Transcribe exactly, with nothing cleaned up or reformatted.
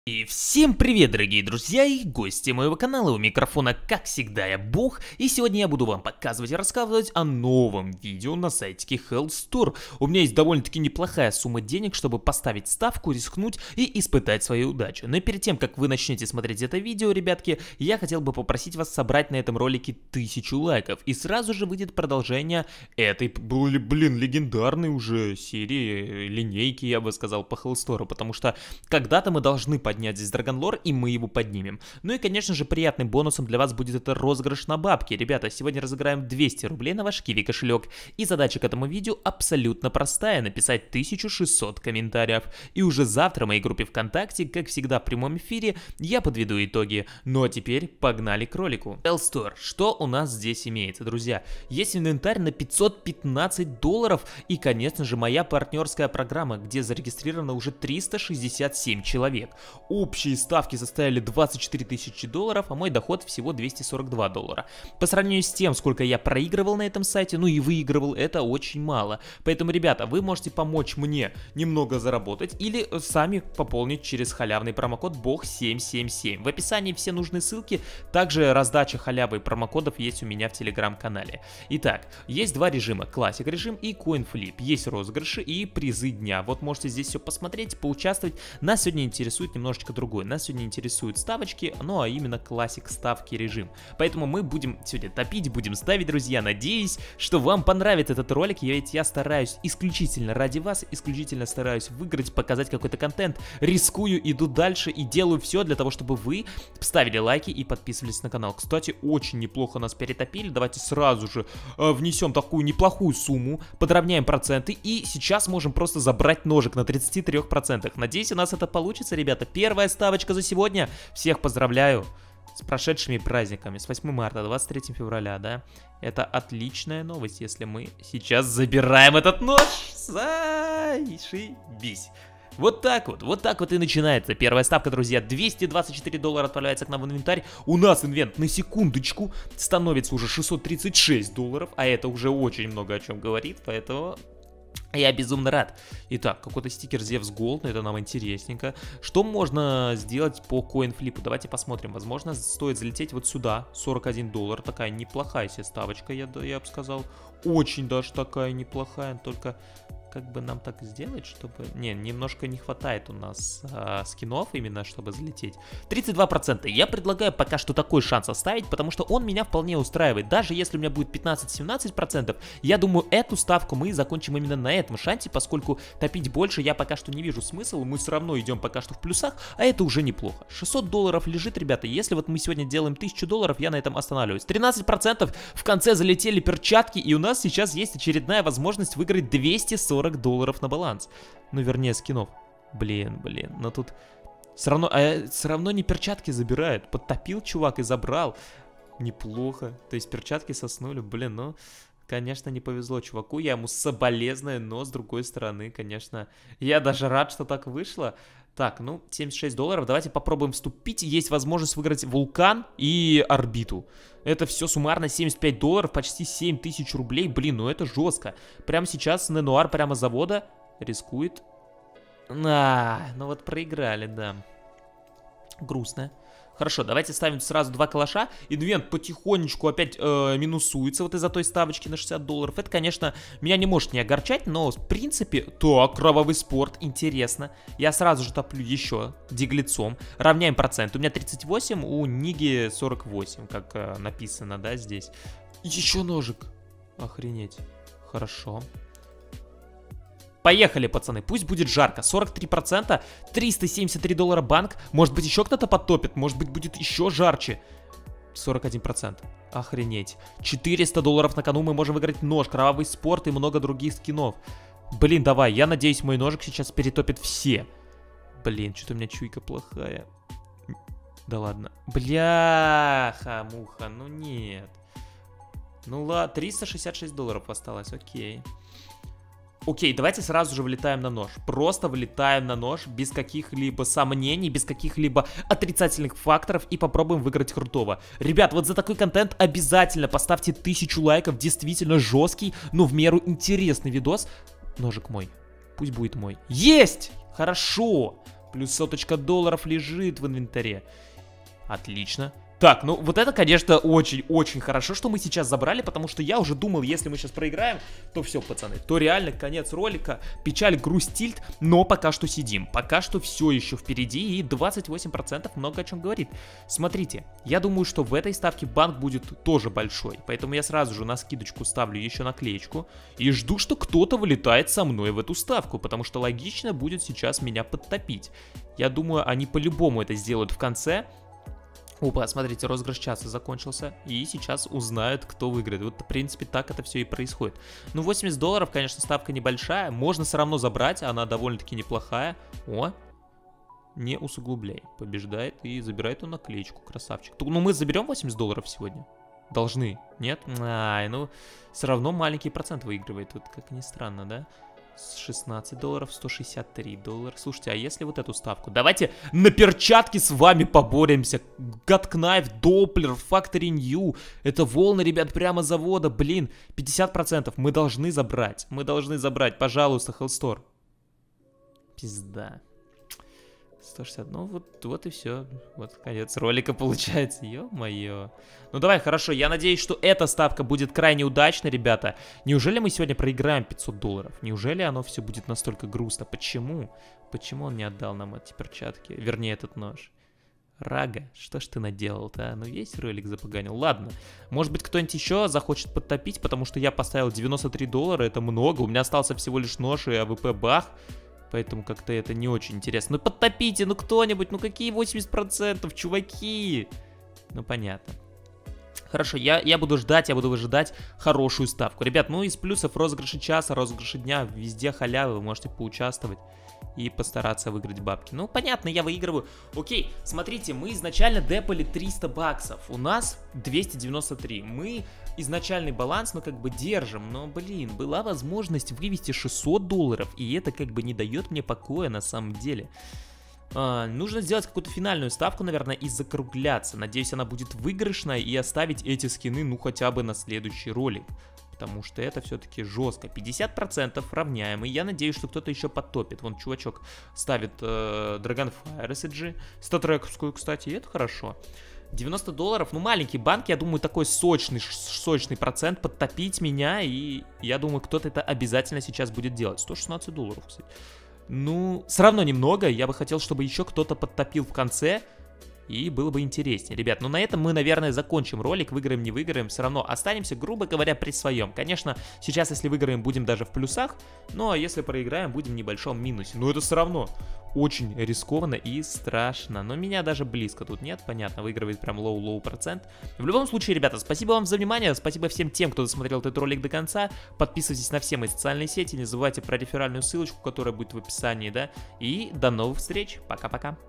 И всем привет, дорогие друзья и гости моего канала. У микрофона, как всегда, я Бог, и сегодня я буду вам показывать и рассказывать о новом видео на сайте Health Store. У меня есть довольно-таки неплохая сумма денег, чтобы поставить ставку, рискнуть и испытать свою удачу. Но перед тем, как вы начнете смотреть это видео, ребятки, я хотел бы попросить вас собрать на этом ролике тысячу лайков. И сразу же выйдет продолжение этой, блин, легендарной уже серии, линейки, я бы сказал, по Health Store. Потому что когда-то мы должны поднять здесь Драгонлор, и мы его поднимем. Ну и, конечно же, приятным бонусом для вас будет это розыгрыш на бабки. Ребята, сегодня разыграем двести рублей на ваш Киви кошелек. И задача к этому видео абсолютно простая: написать тысячу шестьсот комментариев. И уже завтра в моей группе ВКонтакте, как всегда в прямом эфире, я подведу итоги. Ну а теперь погнали к ролику. Health Store. Что у нас здесь имеется, друзья? Есть инвентарь на пятьсот пятнадцать долларов и, конечно же, моя партнерская программа, где зарегистрировано уже триста шестьдесят семь человек. Общие ставки составили двадцать четыре тысячи долларов, а мой доход всего двести сорок два доллара. По сравнению с тем, сколько я проигрывал на этом сайте, ну и выигрывал, это очень мало. Поэтому, ребята, вы можете помочь мне немного заработать или сами пополнить через халявный промокод бог семь семь семь. В описании все нужные ссылки, также раздача халявы и промокодов есть у меня в телеграм-канале. Итак, есть два режима: классик режим и CoinFlip. Есть розыгрыши и призы дня. Вот можете здесь все посмотреть, поучаствовать. Нас сегодня интересует немножечко другой. Нас сегодня интересуют ставочки, ну а именно классик ставки режим. Поэтому мы будем сегодня топить, будем ставить, друзья. Надеюсь, что вам понравится этот ролик, ведь я стараюсь исключительно ради вас, исключительно стараюсь выиграть, показать какой-то контент, рискую, иду дальше и делаю все для того, чтобы вы ставили лайки и подписывались на канал. Кстати, очень неплохо нас перетопили. Давайте сразу же э, внесем такую неплохую сумму, подровняем проценты и сейчас можем просто забрать ножик на тридцати трёх процентах. Надеюсь, у нас это получится, ребята. Первая ставочка за сегодня. Всех поздравляю с прошедшими праздниками. С восьмым марта, двадцать третьего февраля, да? Это отличная новость, если мы сейчас забираем этот нож. Зашибись. Вот так вот, вот так вот и начинается первая ставка, друзья. двести двадцать четыре доллара отправляется к нам в инвентарь. У нас инвент на секундочку становится уже шестьсот тридцать шесть долларов, а это уже очень много о чем говорит, поэтому... Я безумно рад. Итак, какой-то стикер Zeus Gold, но это нам интересненько. Что можно сделать по CoinFlip? Давайте посмотрим. Возможно, стоит залететь вот сюда. сорок один доллар. Такая неплохая себе ставочка, я, я бы сказал. Очень даже такая неплохая. Только как бы нам так сделать, чтобы... Не, немножко не хватает у нас а, скинов именно, чтобы залететь. тридцать два процента. Я предлагаю пока что такой шанс оставить, потому что он меня вполне устраивает. Даже если у меня будет пятнадцать-семнадцать процентов, я думаю, эту ставку мы закончим именно на этом шансе, поскольку топить больше я пока что не вижу смысла. Мы все равно идем пока что в плюсах, а это уже неплохо. шестьсот долларов лежит, ребята. Если вот мы сегодня делаем тысячу долларов, я на этом останавливаюсь. тринадцать процентов. В конце залетели перчатки, и у нас сейчас есть очередная возможность выиграть двести сорок долларов на баланс. Ну, вернее, скинов. Блин, блин, но тут все равно, а, все равно не перчатки забирают. Подтопил чувак и забрал. Неплохо. То есть перчатки соснули. Блин, ну, конечно, не повезло чуваку. Я ему соболезную, но с другой стороны, конечно, я даже рад, что так вышло. Так, ну, семьдесят шесть долларов. Давайте попробуем вступить. Есть возможность выиграть вулкан и орбиту. Это все суммарно семьдесят пять долларов, почти семь тысяч рублей. Блин, ну это жестко. Прямо сейчас Ненуар прямо с завода рискует. А, ну вот проиграли, да. Грустно. Хорошо, давайте ставим сразу два калаша. Инвент потихонечку опять э, минусуется вот из-за той ставочки на шестьдесят долларов. Это, конечно, меня не может не огорчать, но в принципе... Так, кровавый спорт, интересно. Я сразу же топлю еще диглицом. Равняем процент. У меня тридцать восемь, у Ниги сорок восемь, как э, написано, да, здесь. Еще ножик. Охренеть. Хорошо. Поехали, пацаны, пусть будет жарко. Сорок три процента, триста семьдесят три доллара банк. Может быть, еще кто-то подтопит, может быть, будет еще жарче. сорок один процент. Охренеть. четыреста долларов на кону, мы можем выиграть нож, кровавый спорт и много других скинов. Блин, давай, я надеюсь, мой ножик сейчас перетопит все. Блин, что-то у меня чуйка плохая. Да ладно. Бляха, муха, ну нет. Ну ладно, триста шестьдесят шесть долларов осталось, окей. Окей, давайте сразу же влетаем на нож. Просто влетаем на нож без каких-либо сомнений, без каких-либо отрицательных факторов и попробуем выиграть крутого. Ребят, вот за такой контент обязательно поставьте тысячу лайков. Действительно жесткий, но в меру интересный видос. Ножик мой. Пусть будет мой. Есть! Хорошо! Плюс соточка долларов лежит в инвентаре. Отлично. Так, ну вот это, конечно, очень-очень хорошо, что мы сейчас забрали, потому что я уже думал, если мы сейчас проиграем, то все, пацаны, то реально конец ролика, печаль, грусть, тильт, но пока что сидим, пока что все еще впереди, и двадцать восемь процентов много о чем говорит. Смотрите, я думаю, что в этой ставке банк будет тоже большой, поэтому я сразу же на скидочку ставлю еще наклеечку и жду, что кто-то вылетает со мной в эту ставку, потому что логично будет сейчас меня подтопить. Я думаю, они по-любому это сделают в конце. Опа, смотрите, розыгрыш часа закончился, и сейчас узнают, кто выиграет. Вот, в принципе, так это все и происходит. Ну, восемьдесят долларов, конечно, ставка небольшая, можно все равно забрать, она довольно-таки неплохая. О, не усугубляй, побеждает и забирает он наклеечку, красавчик. Ну, мы заберем восемьдесят долларов сегодня? Должны, нет? Ай, ну, все равно маленький процент выигрывает, вот как ни странно, да? шестнадцать долларов, сто шестьдесят три доллара. Слушайте, а если вот эту ставку? Давайте на перчатки с вами поборемся. Гадкнайф, Доплер, Factory New. Это волны, ребят, прямо завода. Блин, пятьдесят процентов мы должны забрать. Мы должны забрать, пожалуйста, Hellstore. Пизда. сто шестьдесят, ну вот, вот и все. Вот конец ролика получается. Ё-моё. Ну давай, хорошо, я надеюсь, что эта ставка будет крайне удачной, ребята. Неужели мы сегодня проиграем пятьсот долларов? Неужели оно все будет настолько грустно? Почему? Почему он не отдал нам эти перчатки? Вернее, этот нож. Рага, что ж ты наделал-то, а? Ну весь ролик запоганил. Ладно, может быть кто-нибудь еще захочет подтопить, потому что я поставил девяносто три доллара, это много. У меня остался всего лишь нож и АВП бах. Поэтому как-то это не очень интересно. Ну подтопите, ну кто-нибудь, ну какие восемьдесят процентов, чуваки? Ну понятно. Хорошо, я, я буду ждать, я буду выжидать хорошую ставку. Ребят, ну из плюсов розыгрыши часа, розыгрыши дня, везде халявы, вы можете поучаствовать и постараться выиграть бабки. Ну, понятно, я выигрываю. Окей, смотрите, мы изначально депали триста баксов, у нас двести девяносто три. Мы изначальный баланс, ну, как бы держим, но, блин, была возможность вывести шестьсот долларов, и это как бы не дает мне покоя на самом деле. А, нужно сделать какую-то финальную ставку, наверное, и закругляться. Надеюсь, она будет выигрышная и оставить эти скины, ну, хотя бы на следующий ролик. Потому что это все-таки жестко. пятьдесят процентов равняем. И я надеюсь, что кто-то еще подтопит. Вон чувачок ставит э, Dragonfire эс джи. Статрековскую, кстати, и это хорошо. девяносто долларов. Ну, маленький банк, я думаю, такой сочный, сочный процент подтопить меня. И я думаю, кто-то это обязательно сейчас будет делать. сто шестнадцать долларов, кстати. Ну, все равно немного. Я бы хотел, чтобы еще кто-то подтопил в конце. И было бы интереснее, ребят. Но на этом мы, наверное, закончим ролик. Выиграем, не выиграем, все равно останемся, грубо говоря, при своем. Конечно, сейчас, если выиграем, будем даже в плюсах. Ну, а если проиграем, будем в небольшом минусе. Но это все равно очень рискованно и страшно. Но меня даже близко тут нет, понятно. Выигрывает прям лоу-лоу процент. В любом случае, ребята, спасибо вам за внимание. Спасибо всем тем, кто досмотрел этот ролик до конца. Подписывайтесь на все мои социальные сети. Не забывайте про реферальную ссылочку, которая будет в описании, да. И до новых встреч. Пока-пока.